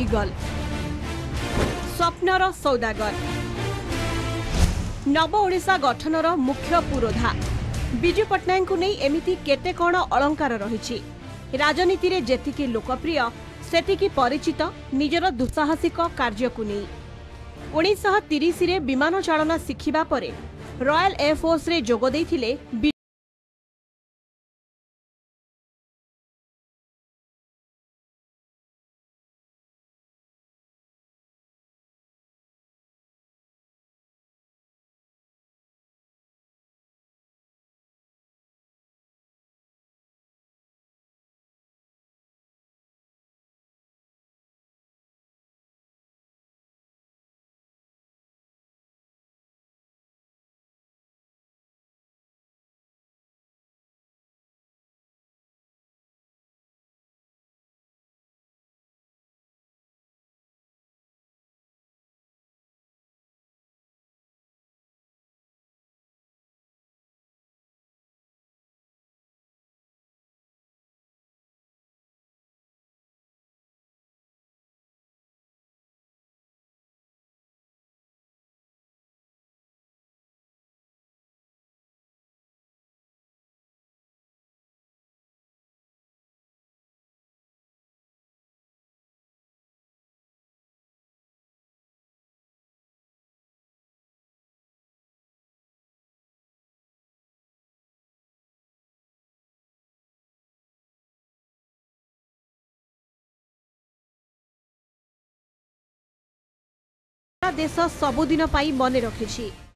Eagle स्वप्नर सौदागर नव ओडिशा गठनर मुख्य पुरोधा विजु पट्टनायक को नहीं एमिति केते कण अलंकार रही राजनीति रे जेतिकी लोकप्रिय सेतिकी परिचित निजर दुस्साहसिक कार्य को नहीं 1930 रे विमान चालना शिखिबा परे रॉयल एयरफोर्स रे जोग देइथिले। देश सबुदिन मन रखी।